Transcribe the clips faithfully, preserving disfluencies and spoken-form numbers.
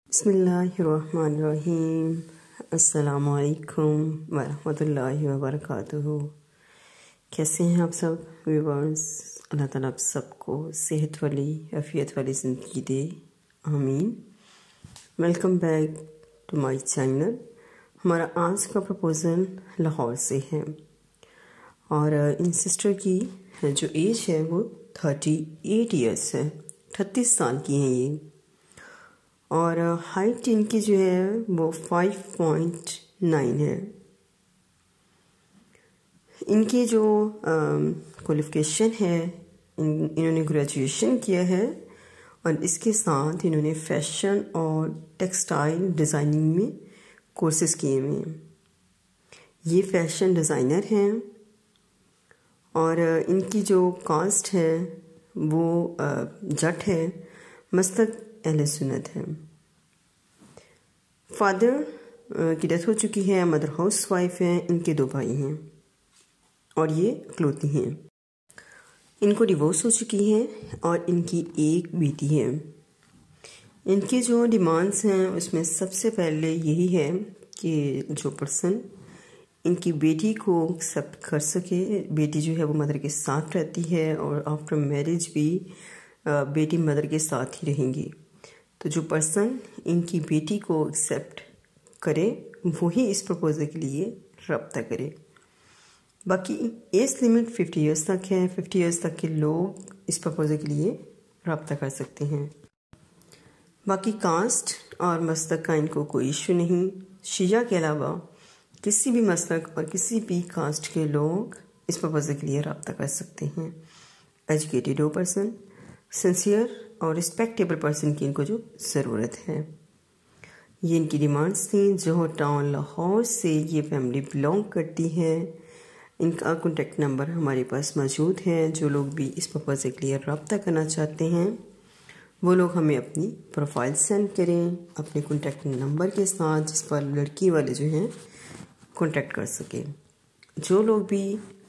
بسم اللہ الرحمن الرحیم۔ السلام علیکم ورحمۃ اللہ وبرکاتہ۔ کیسے ہیں آپ سب ویورز؟ اللہ تعالیٰ آپ سب کو صحت والی عافیت والی زندگی دے، آمین۔ Welcome back to my channel. ہمارا آج کا پروپوزل لاہور سے ہے اور ان سسٹر کی جو ایج ہے وہ تھرٹی ایٹ ایئرس ہے، اٹھتیس سال کی ہیں یہ، اور ہائٹ ان کی جو ہے وہ فائیو پوائنٹ نائن ہے۔ ان کی جو کوالیفیکیشن ہے، انہوں نے گریجویشن کیا ہے اور اس کے ساتھ انہوں نے فیشن اور ٹیکسٹائل ڈیزائننگ میں کورسز کیے ہوئے ہیں۔ یہ فیشن ڈیزائنر ہیں اور ان کی جو کاسٹ ہے وہ جٹ ہے، مسلک اہل سنت ہے۔ فادر کی ڈیتھ ہو چکی ہے، مدر ہاؤس وائف ہیں، ان کے دو بھائی ہیں اور یہ اکلوتی ہیں۔ ان کو ڈیورس ہو چکی ہے اور ان کی ایک بیٹی ہے۔ ان کی جو ڈیمانڈس ہیں اس میں سب سے پہلے یہی ہے کہ جو پرسن ان کی بیٹی کو ایکسیپٹ کر سکے، بیٹی جو ہے وہ مدر کے ساتھ رہتی ہے اور آفٹر میرج بھی بیٹی مدر کے ساتھ ہی رہیں گی، تو جو پرسن ان کی بیٹی کو ایکسیپٹ کرے وہی اس پروپوزل کے لیے رابطہ کرے۔ باقی ایج لمٹ ففٹی ایئرس تک ہے، ففٹی ایئرس تک کے لوگ اس پروپوزل کے لیے رابطہ کر سکتے ہیں۔ باقی کاسٹ اور مسلک کا ان کو کوئی ایشو نہیں، شیعہ کے علاوہ کسی بھی مسلک اور کسی بھی کاسٹ کے لوگ اس پروپوزل کے لیے رابطہ کر سکتے ہیں۔ ایجوکیٹڈ ہو پرسن، سنسیئر اور رسپیکٹیبل پرسن کی ان کو جو ضرورت ہے۔ یہ ان کی ڈیمانڈس تھیں۔ جوہر ٹاؤن لاہور سے یہ فیملی بلانگ کرتی ہے۔ ان کا کانٹیکٹ نمبر ہمارے پاس موجود ہے۔ جو لوگ بھی اس پرپوزل کے لیے رابطہ کرنا چاہتے ہیں وہ لوگ ہمیں اپنی پروفائل سینڈ کریں اپنے کانٹیکٹ نمبر کے ساتھ، جس پر لڑکی والے جو ہیں کانٹیکٹ کر سکیں۔ جو لوگ بھی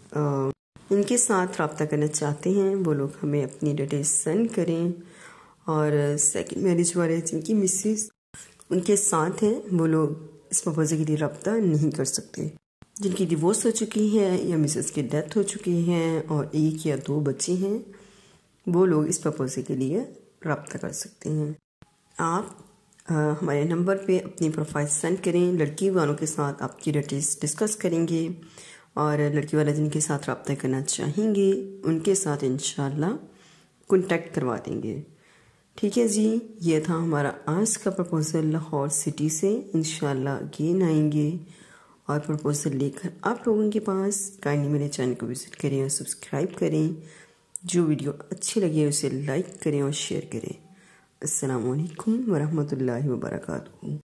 ان کے ساتھ رابطہ کرنا چاہتے ہیں وہ لوگ ہمیں اپنی ڈیٹیلز سینڈ کریں، اور سیکنڈ میرج والے جن کی مسز ان کے ساتھ ہیں وہ لوگ اس پروپوزل کے لیے رابطہ نہیں کر سکتے۔ جن کی ڈیورس ہو چکی ہے یا مسز کی ڈیتھ ہو چکی ہے اور ایک یا دو بچے ہیں وہ لوگ اس پروپوزل کے لیے رابطہ کر سکتے ہیں۔ آپ ہمارے نمبر پہ اپنی پروفائل سینڈ کریں، لڑکی والوں کے ساتھ آپ کی ڈیٹیلز ڈسکس کریں گے اور لڑکی والا جن کے ساتھ رابطہ کرنا چاہیں گے ان کے ساتھ انشاءاللہ کانٹیکٹ کروا دیں گے۔ ٹھیک ہے جی، یہ تھا ہمارا آج کا پروپوزل لاہور سٹی سے۔ انشاءاللہ اگین آئیں گے اور پروپوزل لے کر آپ لوگوں کے پاس۔ کائنڈلی میرے چینل کو وزٹ کریں اور سبسکرائب کریں۔ جو ویڈیو اچھی لگے اسے لائک کریں اور شیئر کریں۔ السلام علیکم ورحمۃ اللہ وبرکاتہ۔